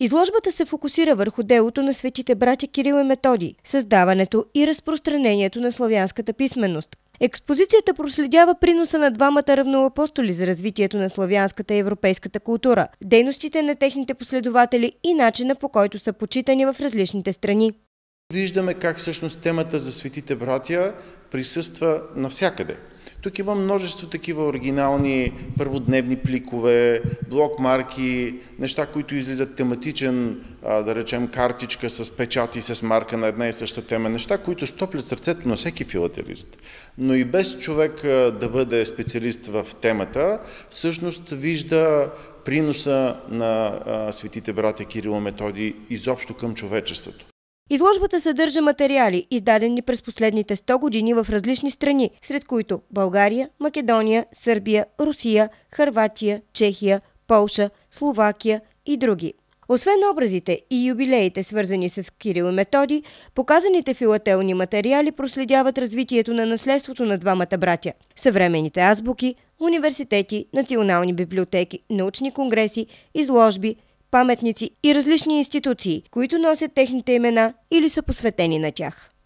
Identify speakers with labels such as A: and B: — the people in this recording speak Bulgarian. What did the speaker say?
A: Изложбата се фокусира върху делото на светите братя Кирил и Методий, създаването и разпространението на славянската писменост. Експозицията проследява приноса на двамата равноапостоли за развитието на славянската и европейската култура, дейностите на техните последователи и начина, по който са почитани в различните страни.
B: Виждаме как всъщност темата за светите братя присъства навсякъде. Тук има множество такива оригинални първодневни пликове, блокмарки, неща, които излизат тематичен, да речем, картичка с печат и с марка на една и съща тема. Неща, които стоплят сърцето на всеки филателист. Но и без човек да бъде специалист в темата, всъщност вижда приноса на светите братя Кирил и Методий изобщо към човечеството.
A: Изложбата съдържа материали, издадени през последните 100 години в различни страни, сред които България, Македония, Сърбия, Русия, Хърватия, Чехия, Полша, Словакия и други. Освен образите и юбилеите, свързани с Кирил и Методий, показаните филателни материали проследяват развитието на наследството на двамата братя, съвременните азбуки, университети, национални библиотеки, научни конгреси, изложби, паметници и различни институции, които носят техните имена или са посветени на тях.